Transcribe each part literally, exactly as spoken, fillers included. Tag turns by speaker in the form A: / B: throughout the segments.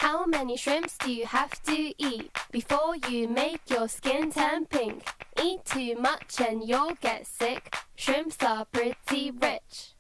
A: How many shrimps do you have to eat before you make your skin turn pink? Eat too much and you'll get sick. Shrimps are pretty rich.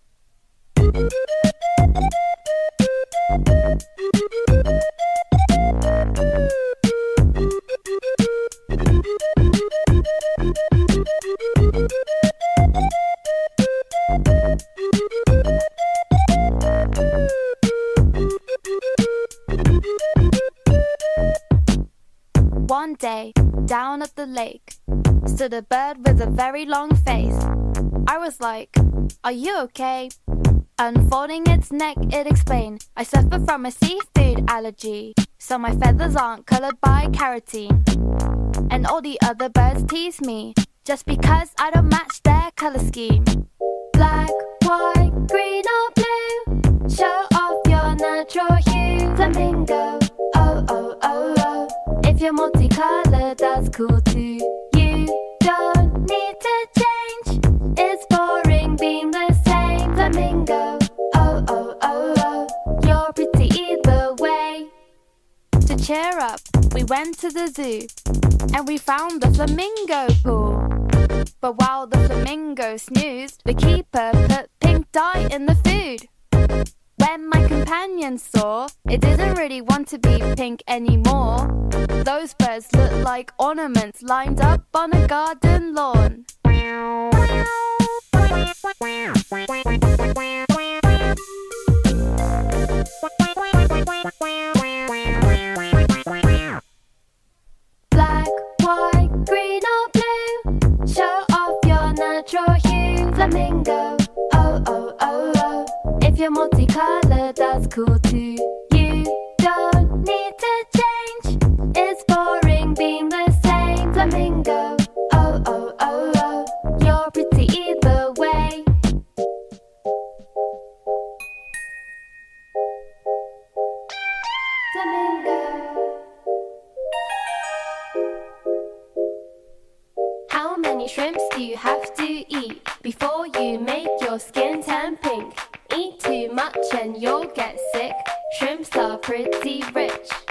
A: One day, down at the lake, stood a bird with a very long face. I was like, "Are you okay?" Unfolding its neck, it explained, "I suffer from a seafood allergy, so my feathers aren't colored by carotene." And all the other birds tease me, just because I don't match their color scheme. Black, white, green or blue, show off your natural hue. Flamingo, oh, oh, oh, oh, if you're multicolored, that's cool too. You don't need to change, it's boring being the same. Flamingo, oh, oh, oh, oh, you're pretty either way. To cheer up, we went to the zoo, and we found the flamingo pool. But while the flamingo snoozed, the keeper put pink dye in the food. When my companion saw, it didn't really want to be pink anymore. Those birds looked like ornaments lined up on a garden lawn. Black, white, green or blue, show off your natural hue. Flamingo, oh, oh, oh, oh, if you're multicolored, that's cool too. You don't need to change, it's boring being the same. Flamingo, oh, oh, oh, oh, you're pretty either way. Flamingo. How many shrimps do you have to eat before you make your skin turn pink? Eat too much and you'll get sick. Shrimps are pretty rich.